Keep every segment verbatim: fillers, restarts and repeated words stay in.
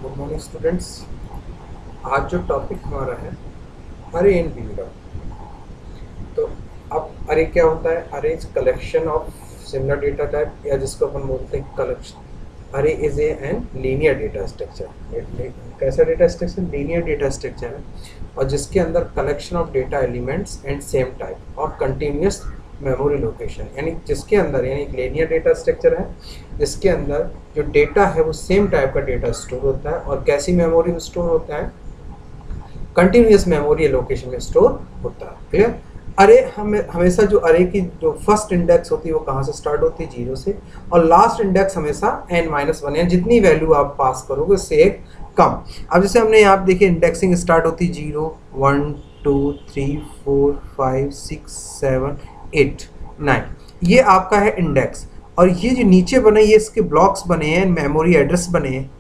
Good morning students. आज जो topic हमारा है अरे इन बिल्डर। तो अब अरे क्या होता है? Array is collection of similar data type, या जिसको अपन बोलते हैं collection. Array is a an linear data structure. कैसा data structure? Linear data structure है, और जिसके अंदर collection of data elements and same type और कंटिन्यूस मेमोरी लोकेशन, यानी जिसके अंदर यानी लीनियर डेटा स्ट्रक्चर है जिसके अंदर जो डेटा है वो सेम टाइप का डेटा स्टोर होता है। और कैसी मेमोरी में स्टोर होता है? कंटिन्यूस मेमोरी लोकेशन में स्टोर होता है। क्लियर? अरे हमें हमेशा जो अरे की जो फर्स्ट इंडेक्स होती है वो कहाँ से स्टार्ट होती है? जीरो से, और लास्ट इंडेक्स हमेशा एन माइनस वन, यानी जितनी वैल्यू आप पास करोगे उससे एक कम। अब जैसे हमने यहाँ देखिए इंडेक्सिंग स्टार्ट होती है zero, one, two, three, four, five, six, seven, eight, nine, ये आपका है इंडेक्स। और ये जो नीचे बने ये इसके ब्लॉक्स बने हैं, मेमोरी एड्रेस बने हैं,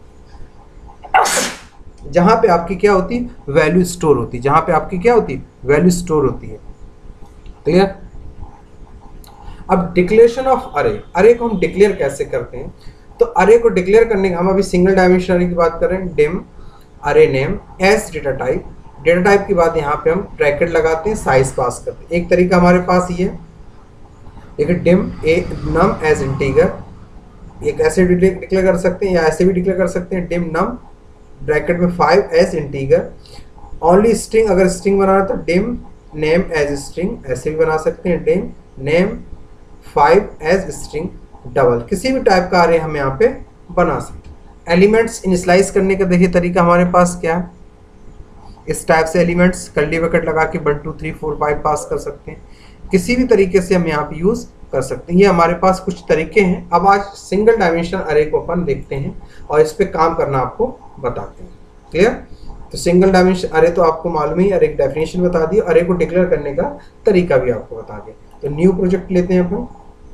जहां पे आपकी क्या होती है? वैल्यू स्टोर होती है। जहां पे आपकी क्या होती है? वैल्यू स्टोर होती है। क्लियर? अब डिक्लेरेशन ऑफ अरे, अरे को हम डिक्लेयर कैसे करते हैं? तो अरे को डिक्लेयर करने का हम अभी सिंगल डायमेंशन अरे की बात कर रहे हैं। Dim array name as data type. Data type की बात यहाँ पे हम ब्रैकेट लगाते हैं, साइज पास करते हैं। एक तरीका हमारे पास ये है, देखिए dim a num as integer, एक ऐसे डिक्लेयर कर सकते हैं या ऐसे भी डिक्लेयर कर सकते हैं। डिम नम ब्रैकेट में five as integer. Only string, अगर स्ट्रिंग बनाना तो डिम नेम एज स्ट्रिंग, ऐसे भी बना सकते हैं। Dim name five as string double, किसी भी टाइप का अरे हम यहाँ पे बना सकते हैं। एलिमेंट्स इनिशियलाइज करने का देखिए तरीका हमारे पास क्या है, इस टाइप से एलिमेंट्स कर्ली ब्रैकेट लगा के one two three four five pass कर सकते हैं। किसी भी तरीके से हम यहाँ पे यूज कर सकते हैं। ये हमारे पास कुछ तरीके हैं। अब आज सिंगल डायमेंशन अरे को अपन देखते हैं और इस पे काम करना आपको बताते हैं। क्लियर? तो सिंगल डायमेंशन अरे तो आपको मालूम ही, अरे एक डेफिनेशन बता दी, अरे को डिक्लेयर करने का तरीका भी आपको बता दें। तो न्यू प्रोजेक्ट लेते हैं अपन।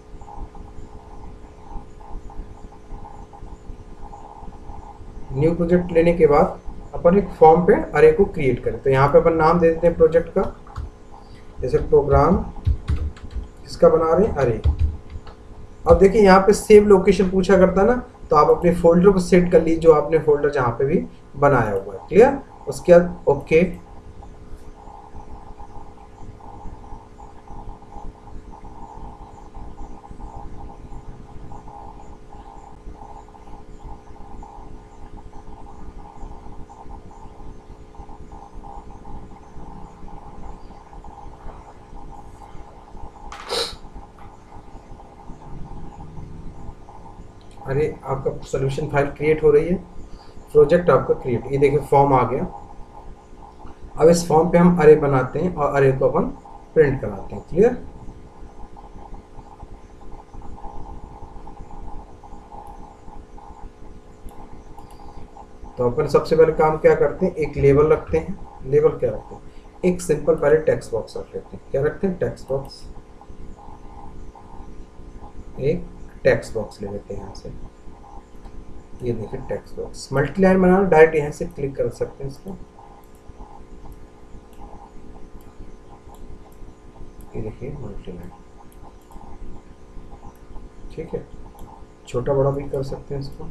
न्यू प्रोजेक्ट लेने के बाद अपन एक फॉर्म पे अरे को क्रिएट करें। तो यहाँ पे अपन नाम दे देते हैं प्रोजेक्ट का, जैसे प्रोग्राम इसका बना रहे हैं अरे। अब देखिए यहाँ पे सेव लोकेशन पूछा करता है ना, तो आप अपने फोल्डर को सेट कर लीजिए जो आपने फोल्डर जहाँ पे भी बनाया हुआ है। क्लियर? उसके बाद ओके। अरे आपका सोल्यूशन फाइल क्रिएट हो रही है, प्रोजेक्ट आपका क्रिएट, ये देखिए फॉर्म आ गया। अब इस फॉर्म पे हम अरे बनाते हैं और अरे को अपन प्रिंट कराते हैं। क्लियर? तो अपन सबसे पहले काम क्या करते हैं, एक लेबल रखते हैं। लेबल क्या रखते हैं? एक सिंपल पहले टेक्स्ट बॉक्स रख लेते हैं। क्या रखते हैं? Text box. एक टेक्स्ट बॉक्स ले लेते हैं यहाँ से, ये देखिए टेक्स्ट बॉक्स। मल्टी लाइन बनाना, डायरेक्ट यहाँ से क्लिक कर सकते हैं इसको। ये देखिए मल्टी लाइन, ठीक है। छोटा बड़ा भी कर सकते हैं इसको।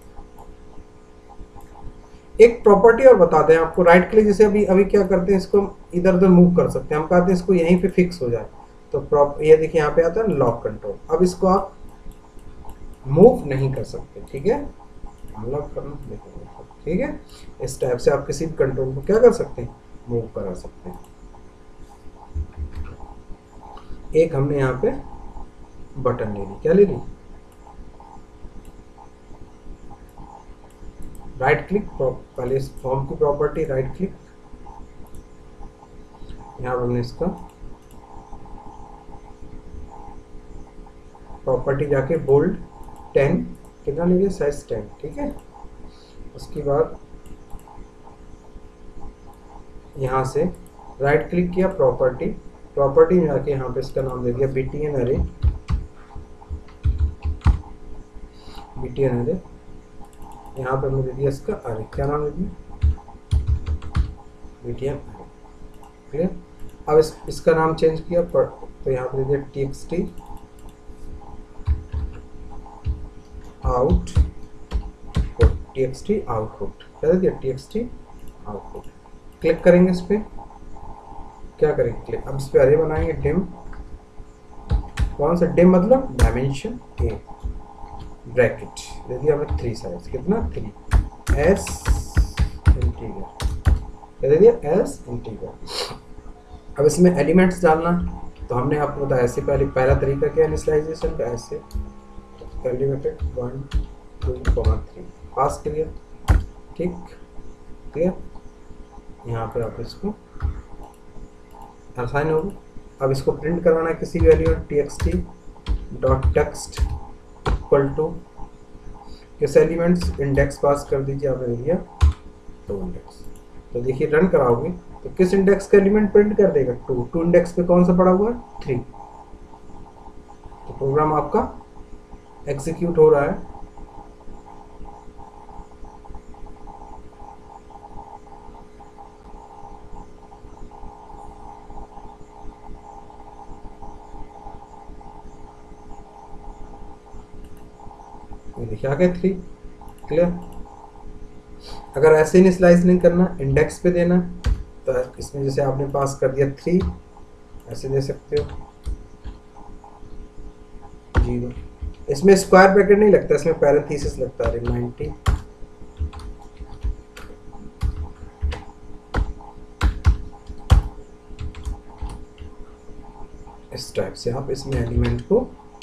एक प्रॉपर्टी और बता दें आपको, राइट क्लिक, जैसे अभी अभी क्या करते हैं, इसको इधर उधर मूव कर सकते हैं। हम कहते हैं इसको यहीं पे फिक्स हो जाए, तो प्रॉप ये देखिए यहाँ पे आता है लॉक कंट्रोल। अब इसको आप मूव नहीं कर सकते, ठीक है। अनलॉक करना देखिए, ठीक है। इस टाइप से आप किसी भी कंट्रोल को क्या कर सकते हैं? मूव करा सकते हैं। एक हमने यहाँ पे बटन ले ली, क्या ले ली? राइट क्लिक, पहले इस फॉर्म की प्रॉपर्टी राइट क्लिक, यहाँ पर हमने इसका प्रॉपर्टी जाके बोल्ड टेन, कितना लीजिए? साइज टेन, ठीक है। उसके बाद यहाँ से राइट क्लिक किया, प्रॉपर्टी, प्रॉपर्टी में जाके यहाँ पे इसका नाम दे दिया बीटीएन अरे। बीटीएन अरे, यहाँ पे हमने दे दिया इसका अरे, क्या नाम दे दिया? बीटीएन अरे। क्लियर? अब इस, इसका नाम चेंज किया, पर, तो यहाँ पे दे दिया TXT out T X T output, क्या दे दिया, T X T output. Click करेंगे इस पर, क्या करेंगे क्लिक, अब इस पर अरे बनाएंगे डिम, कौन सा डिम मतलब डायमेंशन ए, ब्रैकेट दे दिया हमने थ्री साइज, कितना थ्री, एस इंटीजर, क्या दे दिया एस इंटीजर। अब इसमें एलिमेंट्स डालना, तो हमने आपको बताया ऐसे पहले पहला तरीका क्या है इनिशियलाइजेशन का, ऐसे calculated one two comma three pass करिए, ठीक क्लियर। यहाँ पे आप इसको आसान होगा। अब इसको प्रिंट करवाना है किसी value, T X T dot text equal to किस एलिमेंट्स, इंडेक्स पास कर दीजिए, आपने दिया टू इंडेक्स। तो देखिए रन कराओगे तो किस इंडेक्स का एलिमेंट प्रिंट कर देगा, टू, टू इंडेक्स पे कौन सा पड़ा हुआ है, थ्री। तो प्रोग्राम आपका एग्जीक्यूट हो रहा है। ये देखिए आ गया थ्री, क्लियर। अगर ऐसे ही स्लाइस नहीं करना, इंडेक्स पे देना, तो इसमें जैसे आपने पास कर दिया थ्री, ऐसे दे सकते हो जीरो। इसमें स्क्वायर ब्रैकेट नहीं लगता, इसमें पैरेंथेसिस लगता है नाइन्टी। इस टाइप से आप इसमें एलिमेंट को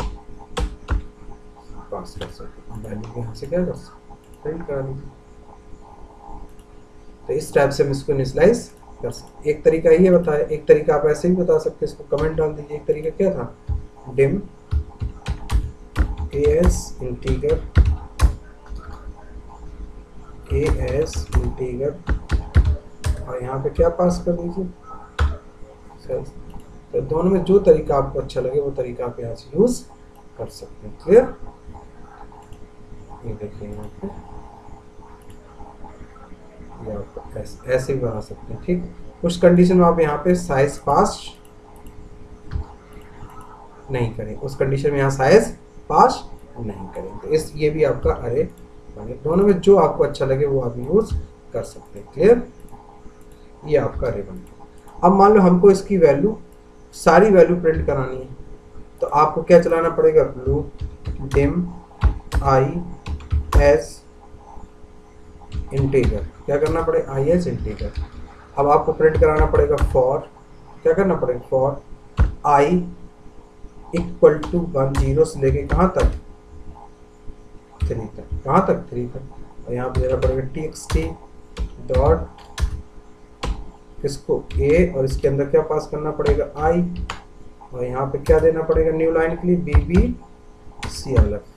पास कर सकते हैं, वैल्यू को यहाँ से क्या कर सकते हैं, प्रिंट करा दीजिए। तो इस टाइप से हम इसको इनिशियलाइज कर सकते। एक तरीका ये बताया, एक तरीका आप ऐसे भी बता सकते हैं, इसको कमेंट डाल दीजिए। एक तरीका क्या था, dim as integer, as integer, और यहाँ पे क्या पास कर दीजिए, तो दोनों में जो तरीका आपको अच्छा लगे वो तरीका आप यहाँ से यूज कर सकते हैं, क्लियर। ये देखिए यहाँ पे ये आप ऐसे, ऐसे भी बना सकते हैं, ठीक। कुछ कंडीशन में आप यहाँ पे साइज पास नहीं करें, उस कंडीशन में यहाँ साइज पास नहीं करें, तो इस ये भी आपका अरे बने। दोनों में जो आपको अच्छा लगे वो आप यूज कर सकते हैं, क्लियर। ये आपका अरे बन गया। अब मान लो हमको इसकी वैल्यू, सारी वैल्यू प्रिंट करानी है, तो आपको क्या चलाना पड़ेगा, loop dim I as integer, क्या करना पड़ेगा, आई एस इंटीजर। अब आपको प्रिंट कराना पड़ेगा फॉर, क्या करना पड़ेगा, for I equal to one, zero से लेके कहाँ तक, थ्री तक, कहाँ तक, थ्री तक। और यहाँ पे देना पड़ेगा टी एक्स टी डॉट किसको, ए, और इसके अंदर क्या पास करना पड़ेगा, आई, और यहाँ पे क्या देना पड़ेगा न्यू लाइन के लिए, B B C L F.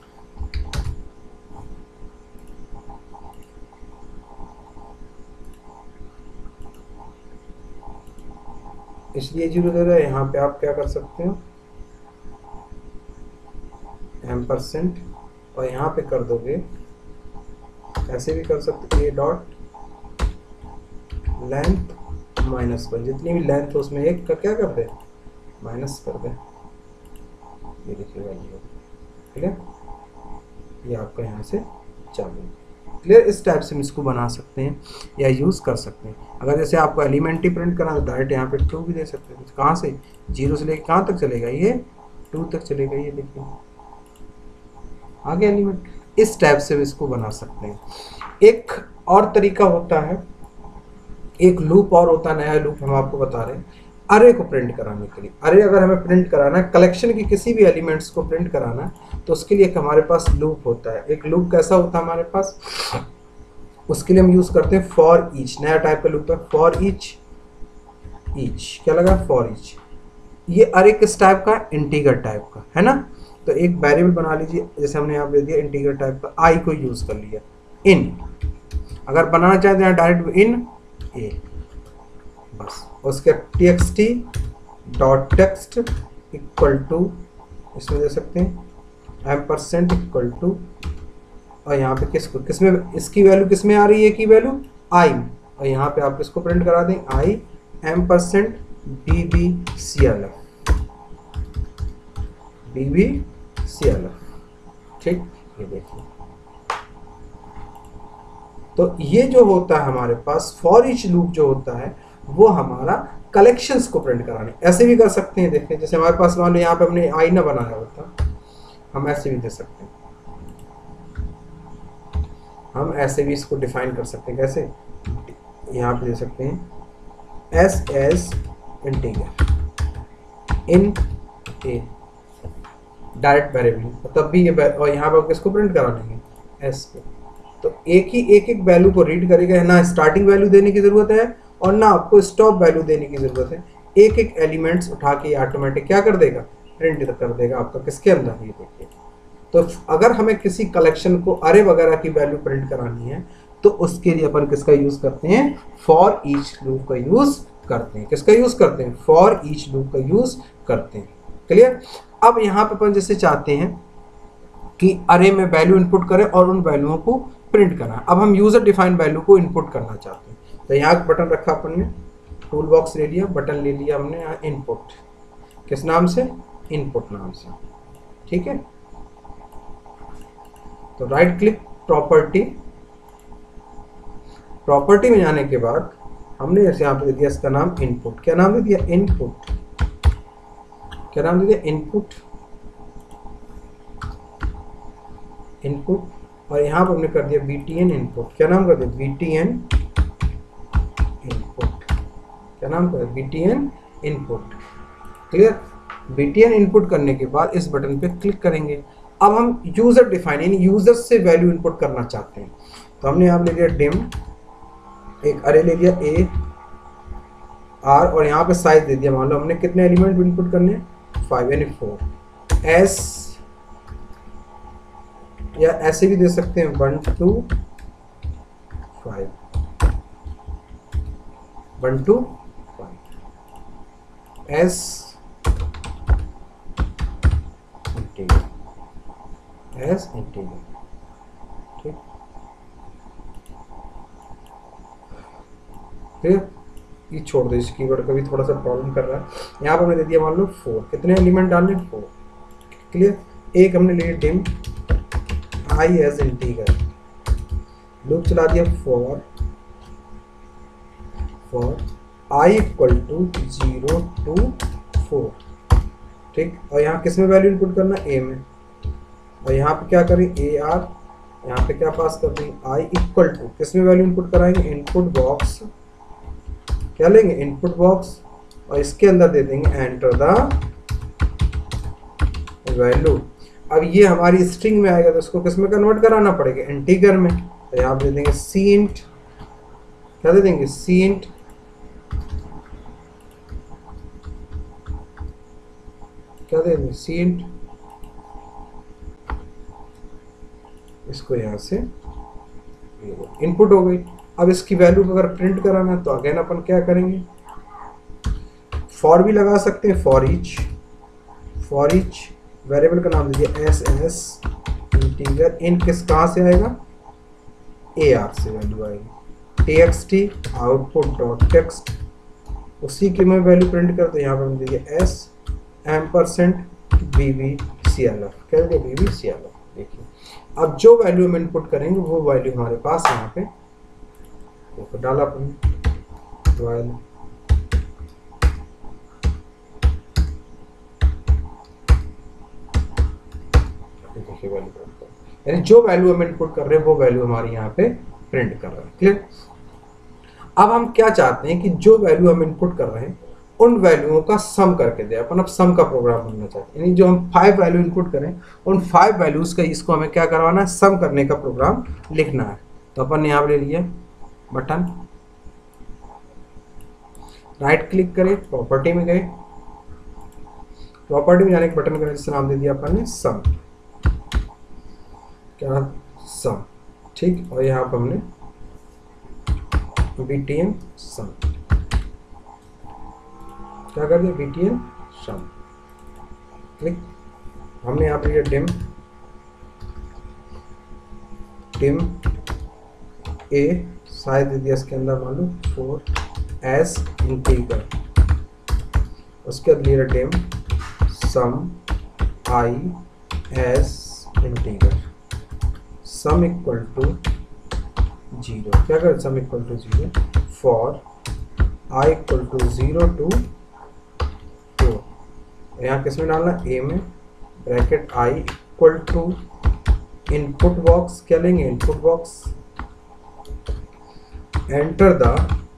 इसलिए जीरो दे रहा है। यहाँ पे आप क्या कर सकते हो, एम परसेंट, और यहाँ पे कर दोगे, ऐसे भी कर सकते हो, A dot length minus one, जितनी भी लेंथ हो उसमें एक का क्या कर दे, माइनस कर दे। ये देखिए वैल्यू, ठीक है, ये आपका यहाँ से चालू, क्लियर। इस टाइप से हम इसको बना सकते हैं या यूज़ कर सकते हैं। अगर जैसे आपको एलिमेंट ही प्रिंट करना है तो डायरेक्ट यहाँ पे टू भी दे सकते हैं। कहाँ से, जीरो से लेके कहाँ तक चलेगा, ये टू तक चलेगा, ये देखिए आगे एलिमेंट। इस टाइप से भी इसको बना सकते हैं। एक और तरीका होता है, एक लूप और होता है, नया लूप हम आपको बता रहे हैं, अरे को प्रिंट कराने के लिए। अरे अगर हमें प्रिंट कराना है, कलेक्शन की किसी भी एलिमेंट्स को प्रिंट कराना है, तो उसके लिए एक हमारे पास लूप होता है। एक लूप कैसा होता है हमारे पास, उसके लिए हम यूज करते हैं फॉर ईच, नया टाइप का लूप है, फॉर ईच, ईच क्या लगा, फॉर ईच। ये अरे किस टाइप का, इंटीगर टाइप का है ना। तो एक वेरिएबल बना लीजिए, जैसे हमने यहाँ पे दिया इंटीगर टाइप का, आई को यूज कर लिया, इन, अगर बनाना चाहते हैं डायरेक्ट इन ए, बस उसके T X T dot text equal to, इसमें दे सकते हैं एम परसेंट इक्वल टू, और यहाँ पे किसको, किसमें इसकी वैल्यू किसमें आ रही है, की वैल्यू आई, और यहाँ पे आप इसको प्रिंट करा दें, I M percent B B C L F, B B C L F, ठीक। ये देखिए तो ये जो होता है हमारे पास फॉर ईच लूप जो होता है वो हमारा कलेक्शंस को प्रिंट कराने, ऐसे भी कर सकते हैं। देखिए जैसे हमारे पास मान लो यहाँ पे हमने आईना बनाया होता, हम ऐसे भी दे सकते हैं, हम ऐसे भी इसको डिफाइन कर सकते हैं। कैसे? यहाँ पे दे सकते हैं S as integer in a direct variable, तब भी ये, और यहाँ पर किसको प्रिंट करा लेंगे? एस को। तो एक ही एक एक वैल्यू को रीड करेगा, ना स्टार्टिंग वैल्यू देने की ज़रूरत है और ना आपको स्टॉप वैल्यू देने की ज़रूरत है। एक एक एलिमेंट्स उठा के ऑटोमेटिक क्या कर देगा? प्रिंट कर देगा आपका किसके अंदर? ये देखिए। तो अगर हमें किसी कलेक्शन को अरे वगैरह की वैल्यू प्रिंट करानी है तो उसके लिए अपन किसका यूज़ करते हैं? फॉर ईच लूप का यूज़ करते हैं। किसका यूज़ करते हैं? फॉर ईच लूप का यूज़ करते हैं। क्लियर? अब यहाँ पे अपन जैसे चाहते हैं कि अरे में वैल्यू इनपुट करें और उन वैल्यूओं को प्रिंट करना। अब हम यूज़र डिफाइंड वैल्यू को इनपुट करना चाहते हैं, तो यहाँ बटन रखा अपन ने, टूल बॉक्स ले लिया, बटन ले लिया हमने यहाँ इनपुट, किस नाम से? इनपुट नाम से। ठीक है, तो राइट क्लिक प्रॉपर्टी, प्रॉपर्टी में जाने के बाद हमने जैसे यहाँ पे दे दिया इसका नाम इनपुट। क्या नाम दे दिया? इनपुट। क्या नाम दे दिया? इनपुट। इनपुट। और यहाँ पर हमने कर दिया बीटीएन इनपुट। क्या नाम कर दिया? BTN input. क्या नाम कर दिया? BTN input. Clear? BTN input करने के बाद इस बटन पे क्लिक करेंगे। अब हम यूजर डिफाइन यानी यूजर से वैल्यू इनपुट करना चाहते हैं, तो हमने यहाँ ले लिया डिम, एक अरे ले लिया ए आर और यहाँ पे साइज दे दिया, मान लो हमने कितने एलिमेंट इनपुट करने हैं? फाइव यानी फोर। एस या ऐसे भी दे सकते हैं one two five, one two five. As integer, as integer. ठीक, फिर ये छोड़ दो, इस कीवर्ड का भी थोड़ा सा प्रॉब्लम कर रहा है। यहाँ पर हमने दे दिया मान लो फोर, कितने एलिमेंट डालने? फोर। क्लियर? एक हमने ले लिया dim I as integer, loop चला दिया for for I equal to zero to four. ठीक, और यहाँ किस में वैल्यू इनपुट करना? ए में। और यहाँ पे क्या करें? ए आर, यहाँ पे क्या पास कर देंगे? आई इक्वल टू, किस में वैल्यू इनपुट कराएंगे? Input box. क्या लेंगे? इनपुट बॉक्स, और इसके अंदर दे देंगे एंटर द वैल्यू। अब ये हमारी स्ट्रिंग में आएगा तो इसको किस में कन्वर्ट कराना पड़ेगा? इंटीजर में। तो यहाँ पे दे देंगे सी इंट, क्या दे देंगे? C int. क्या दे देंगे? C int. इसको यहाँ से इनपुट हो गई। अब इसकी वैल्यू अगर प्रिंट कराना है तो अगेन अपन क्या करेंगे? फॉर भी लगा सकते हैं, for each. For each variable का नाम दीजिए एस एस इंटीजर इन, किस कहाँ से आएगा? ए आर से वैल्यू आएगी। T X T output dot text, उसी की मैं वैल्यू प्रिंट करते हैं। यहाँ पर हम दीजिए S M percent B B C L F, कह दीजिए B B C L F. देखिए अब जो वैल्यू हम इनपुट करेंगे वो वैल्यू हमारे पास यहाँ पे तो डाला अपन वैल्यू। देखिए वैल्यू प्रिंट, यानी जो वैल्यू हम इनपुट कर रहे हैं वो वैल्यू हमारी यहाँ पे प्रिंट कर रहा है। क्लियर? अब हम क्या चाहते हैं कि जो वैल्यू हम इनपुट कर रहे हैं उन वैल्यूओं का सम करके दे। अपन अब सम का प्रोग्राम बनना चाहते हैं, यानी जो हम फाइव वैल्यू इनपुट करें उन फाइव वैल्यूज का इसको हमें क्या करवाना है? सम करने का प्रोग्राम लिखना है। तो अपन ने यहाँ ले लिया बटन, राइट क्लिक करें, प्रॉपर्टी में गए, प्रॉपर्टी में जाने के बटन का जिससे नाम दे दिया अपन ने सम। क्या? सम। ठीक, और यहाँ पर हमने बीटीएम सम, क्या कर दिया? बीटीएम सम। क्लिक, हमने यहाँ पर लिया डिम डिम ए, साइज दे दिया इसके अंदर मान लो फोर एस इंटीजर, उसके बाद लिया dim sum I as integer, sum equal to zero. क्या करें, sum equal to zero for I equal to zero to two. यहाँ किस में डालना, ए में, bracket I equal to input box, क्या लेंगे input box, enter the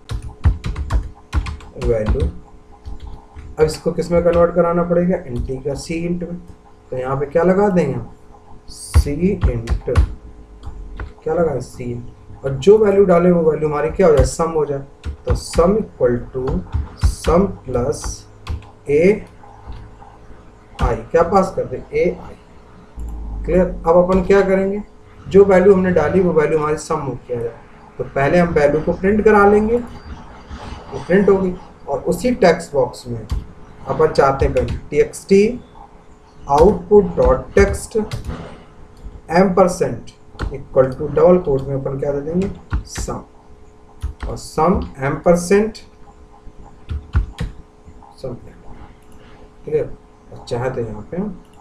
value. अब इसको किस में कन्वर्ट कराना पड़ेगा, इंटीजर सी इंट में। तो यहाँ पे क्या लगा देंगे हम, सी इंट, क्या लगा सी इंट, और जो वैल्यू डाले वो वैल्यू हमारी क्या हो जाए, सम हो जाए। तो sum equal to sum plus A I, क्या पास कर दे, ए आई। क्लियर। अब अपन क्या करेंगे, जो वैल्यू हमने डाली वो वैल्यू हमारी सम हो किया जाए। तो पहले हम वैल्यू को प्रिंट करा लेंगे, वो प्रिंट होगी, और उसी टेक्स्ट बॉक्स में अपन चाहते हैं T X T output dot text M percent equal to double quote में अपन क्या दे देंगे, सम, और sum M percent sum. Clear. चाहते हैं यहाँ पे,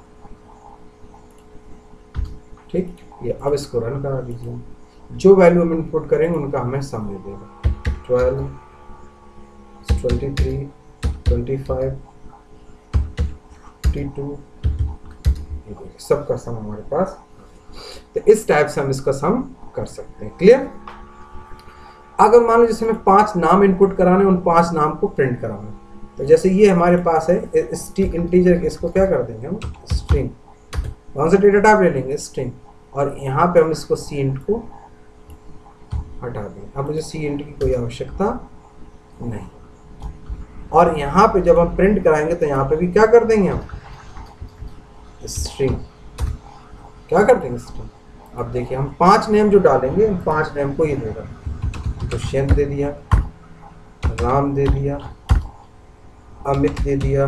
ठीक। ये अब इसको रन करा दीजिए, जो वैल्यू हम इनपुट करेंगे उनका हमें सम दे देगा। Twelve, twenty three, twenty five, fifty two, सबका सम हमारे पास। तो इस टाइप से हम इसका सम कर सकते हैं। क्लियर। अगर मान लो जैसे हमें पांच नाम इनपुट कराने, उन पांच नाम को प्रिंट कराना, तो जैसे ये हमारे पास है इंटीजर, इसको क्या कर देंगे हम, स्ट्रिंग, कौन सा डेटा टाइप ले लेंगे, स्ट्रिंग, और यहाँ पे हम इसको सी इंट को हटा देंगे। अब मुझे सी इंट की कोई आवश्यकता नहीं, और यहाँ पे जब हम प्रिंट कराएंगे तो यहाँ पे भी क्या कर देंगे हम, स्ट्रिंग, क्या कर देंगे, स्ट्रिंग। अब देखिए हम पांच नेम जो डालेंगे, उन पांच नेम को ये देगा, दुष्यंत दे दिया, राम दे दिया, अमित दे दिया,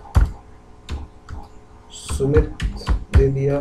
सुमित दे दिया,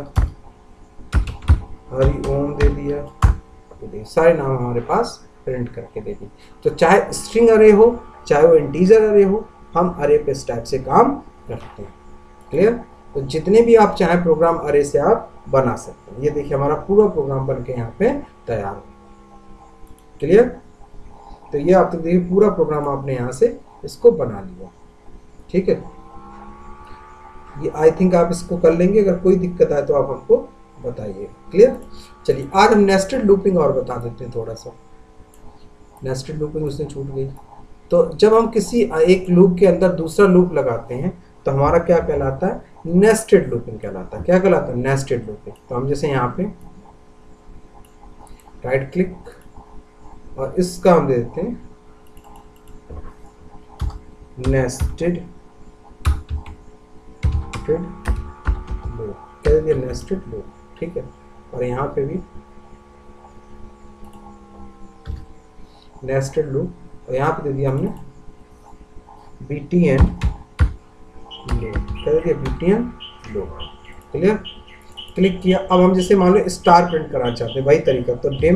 हरि ओम दे दिया, सारे नाम हमारे पास प्रिंट करके दे दी। तो चाहे स्ट्रिंग अरे हो, चाहे वो इंटीजर अरे हो, हम अरे पे इस टाइप से काम करते हैं। क्लियर। तो जितने भी आप चाहे प्रोग्राम अरे से आप बना सकते हैं। ये देखिए हमारा पूरा प्रोग्राम बन के यहाँ पे तैयार हो। क्लियर। तो ये आप देखिए पूरा प्रोग्राम आपने यहाँ से इसको बना लिया। ठीक है, ये आई थिंक आप इसको कर लेंगे। अगर कोई दिक्कत आए तो आप हमको बताइए। क्लियर। चलिए आज हम नेस्टेड लूपिंग और बता देते हैं थोड़ा सा। नेस्टेड लूपिंग उसने छूट गई। तो जब हम किसी एक लूप के अंदर दूसरा लूप लगाते हैं तो हमारा क्या कहलाता है, नेस्टेड लूपिंग कहलाता है। क्या कहलाता है, नेस्टेड लूपिंग। तो हम जैसे यहाँ पे राइट क्लिक और इसका हम दे देते हैं नेस्टेड लूप, क्या दे दिया, नेस्टेड लूप। ठीक है, और यहाँ पे भी नेस्टेड लूप, और यहाँ पे दे दिया हमने बी टी एन लूप, क्या दे दिया, B T N loop. Clear. Click किया। अब हम जैसे मान लो स्टार प्रिंट कराना चाहते हैं, वही तरीका। तो dim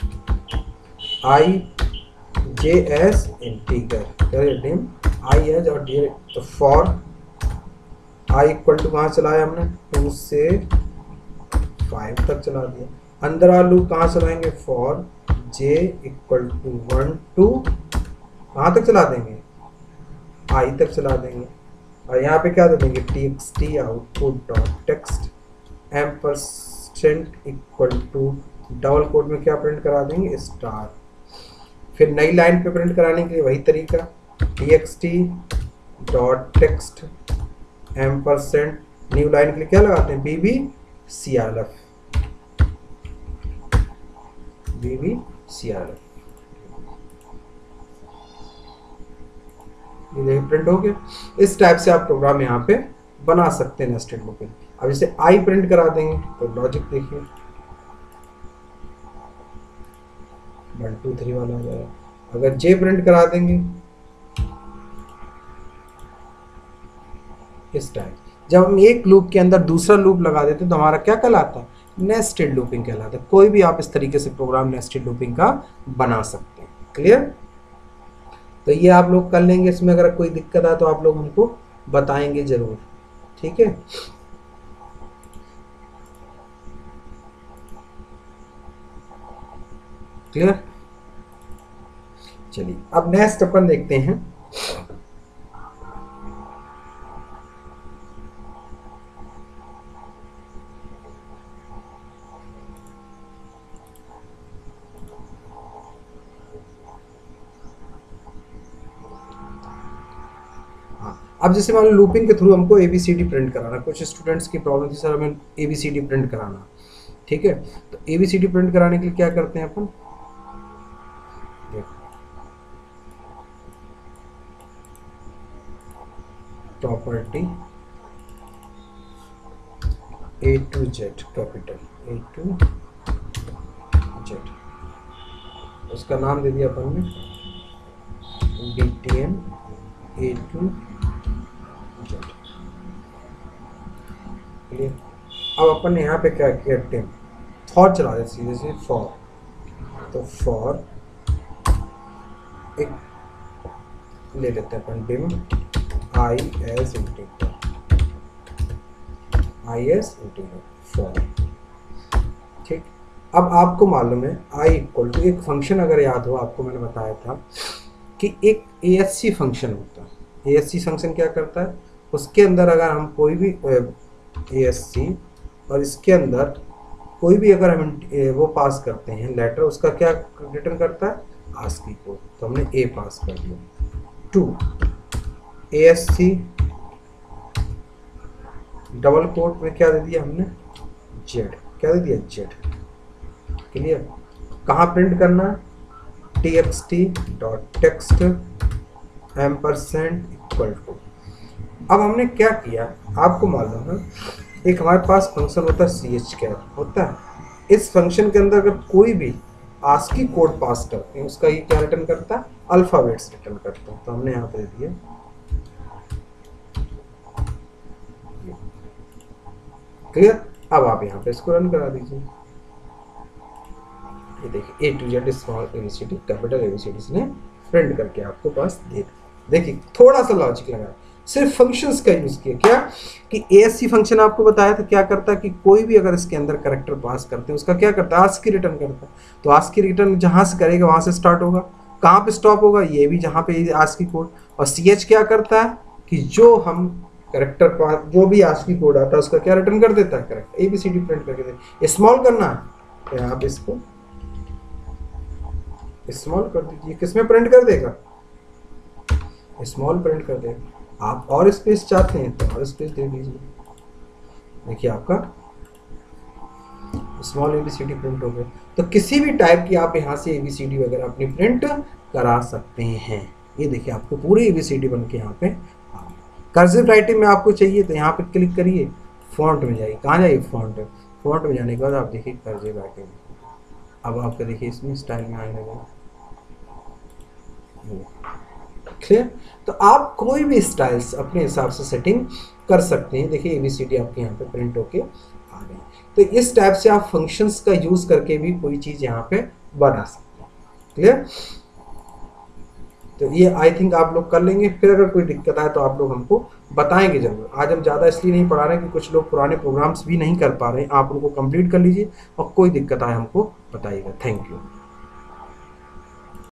I J as integer, क्या है, डिम आई एज और डी, तो फॉर आई इक्वल टू कहाँ चलाया हमने, टू से फाइव तक चला दिया। अंदर वाला लूप कहाँ चलाएंगे, for J equal to one to कहाँ तक चला देंगे, आई तक चला देंगे। और यहाँ पे क्या दे देंगे, T X T output dot text M percent equal to double quote में क्या प्रिंट करा देंगे, स्टार। फिर नई लाइन पे प्रिंट कराने के लिए वही तरीका, T X T dot text M percent, new line के लिए क्या लगाते हैं, B B C R F, B B C R F. ये देखिए प्रिंट हो गया। इस टाइप से आप प्रोग्राम यहाँ पे बना सकते हैं नेस्टेड लूपिंग। अब इसे आई प्रिंट करा देंगे तो लॉजिक देखिए वन टू थ्री वाला आ जाएगा। अगर जे प्रिंट करा देंगे इस टाइप, जब हम एक लूप के अंदर दूसरा लूप लगा देते हैं तो हमारा क्या कहलाता है, नेस्टेड लूपिंग कहलाता है। कोई भी आप इस तरीके से प्रोग्राम नेस्टेड लूपिंग का बना सकते हैं। क्लियर। तो ये आप लोग कर लेंगे। इसमें अगर कोई दिक्कत आए तो आप लोग हमको बताएंगे जरूर। ठीक है। क्लियर। क्लियर। चलिए अब नेक्स्ट अपन देखते हैं अब जैसे मान लो लूपिंग के थ्रू हमको एबीसीडी प्रिंट कराना, कुछ स्टूडेंट्स की प्रॉब्लम थी सर हमें एबीसीडी प्रिंट कराना, ठीक है। तो एबीसीडी प्रिंट कराने के लिए क्या करते हैं अपन, property A to Z capital A to Z, उसका नाम दे दिया अपन ने बीटीएम ए टू जेड। अब अपन ने यहाँ पे क्या किया, टेम फॉर चला दे सीधे से फॉर, तो फॉर एक ले लेते हैं अपन dim I as integral, I as integral for, ठीक। अब आपको मालूम है आई इक्वल टू एक फंक्शन, अगर याद हो आपको मैंने बताया था कि एक ए एस सी फंक्शन होता है। ए एस सी फंक्शन क्या करता है, उसके अंदर अगर हम कोई भी ए एस सी और इसके अंदर कोई भी अगर हम वो पास करते हैं लेटर, उसका क्या रिटर्न करता है, आस्की कोड। तो हमने ए पास कर दिया, to A S C double quote में क्या दे दिया हमने, जेड, क्या दे दिया, जेड, क्लियर। कहाँ प्रिंट करना है, T X T dot text M percent equal to. अब हमने क्या किया, आपको मालूम है एक हमारे पास फंक्शन होता है सी एच कैर होता है। इस फंक्शन के अंदर अगर कोई भी आस्की कोड पास करते हैं, उसका ये क्या रिटर्न करता है, अल्फाबेट्स रिटर्न करता है। तो हमने यहाँ पे दे दिया, क्लियर। अब आप यहाँ पे इसको रन करा दीजिए, ये देखिए A to Z small A B C D capital A B C D ने प्रिंट करके आपको पास दे। देखिए थोड़ा सा लॉजिक लगा, सिर्फ फंक्शंस का यूज किया, क्या कि एएससी फंक्शन आपको बताया था क्या करता है कि कोई भी अगर इसके अंदर कैरेक्टर पास करते हैं उसका क्या करता है, आस्की रिटर्न करता है। तो आस्की रिटर्न जहां से करेगा वहां से स्टार्ट होगा, कहां पे स्टॉप होगा, ये भी जहां पे आस्की कोड। और सीएच क्या करता है कि जो हम कैरेक्टर पास, जो भी आस्की कोड आता है उसका क्या रिटर्न कर देता है, कैरेक्टर एबीसीडी प्रिंट करके दे। स्मॉल करना है तो यहाँ पे इसको स्मॉल कर दीजिए, किसमें प्रिंट कर देगा, स्मॉल प्रिंट कर देगा। आप और स्पेस चाहते हैं तो और स्पेस दे दीजिए, देखिए आपका स्मॉल एबीसीडी प्रिंट हो गया। तो किसी भी टाइप की आप यहाँ से एबीसीडी वगैरह अपनी प्रिंट करा सकते हैं। ये देखिए आपको पूरी एबीसीडी बन के यहाँ पे। कर्सिव राइटिंग में आपको चाहिए तो यहाँ पे क्लिक करिए, फॉन्ट में जाइए, कहाँ जाइए, फॉन्ट फॉन्ट में जाने के बाद आप देखिए कर्सिव राइटिंग। अब आपको देखिए इसमें स्टाइल में आने लगा, क्लियर। तो आप कोई भी स्टाइल्स अपने हिसाब से सेटिंग कर सकते हैं। देखिए एबीसीडी आपके यहाँ पे प्रिंट होके आ गई। तो इस टाइप से आप फंक्शंस का यूज करके भी कोई चीज यहाँ पे बना सकते हैं, क्लियर। तो ये आई थिंक आप लोग कर लेंगे। फिर अगर कोई दिक्कत आए तो आप लोग हमको बताएंगे जरूर। आज हम ज़्यादा इसलिए नहीं पढ़ा रहे हैं कि कुछ लोग पुराने प्रोग्राम्स भी नहीं कर पा रहे हैं, आप उनको कंप्लीट कर लीजिए और कोई दिक्कत आए हमको बताइएगा। Thank you.